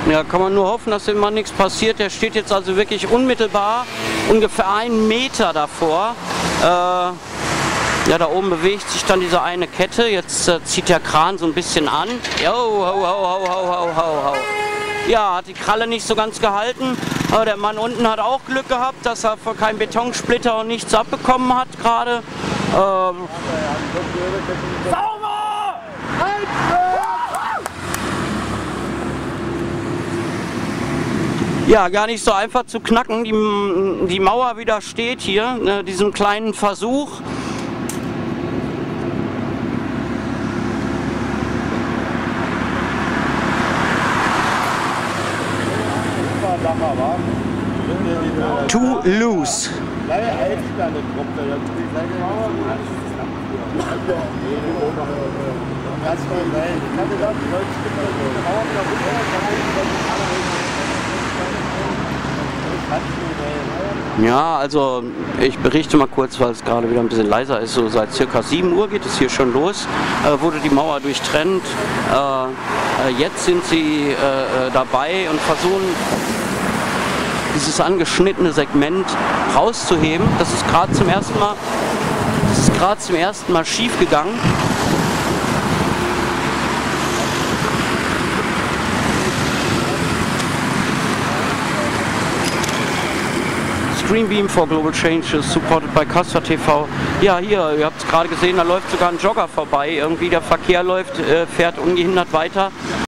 Ja, kann man nur hoffen, dass immer nichts passiert. Der steht jetzt also wirklich unmittelbar, ungefähr 1 Meter davor. Ja, da oben bewegt sich dann diese eine Kette. Jetzt zieht der Kran so ein bisschen an. Jo, ho, ho, ho, ho, ho, ho, ho. Ja, hat die Kralle nicht so ganz gehalten. Aber der Mann unten hat auch Glück gehabt, dass er von keinem Betonsplitter und nichts abbekommen hat gerade. Ja, gar nicht so einfach zu knacken. Die Mauer widersteht hier, diesem kleinen Versuch. Too loose. Ja, also ich berichte mal kurz, weil es gerade wieder ein bisschen leiser ist. So seit circa 7 Uhr geht es hier schon los. Wurde die Mauer durchtrennt. Jetzt sind sie dabei und versuchen, dieses angeschnittene Segment rauszuheben. Das ist gerade zum ersten Mal schief gegangen. Greenbeam for Global Change is supported by Castor TV. Ja, hier, ihr habt es gerade gesehen, da läuft sogar ein Jogger vorbei. Irgendwie der Verkehr fährt ungehindert weiter.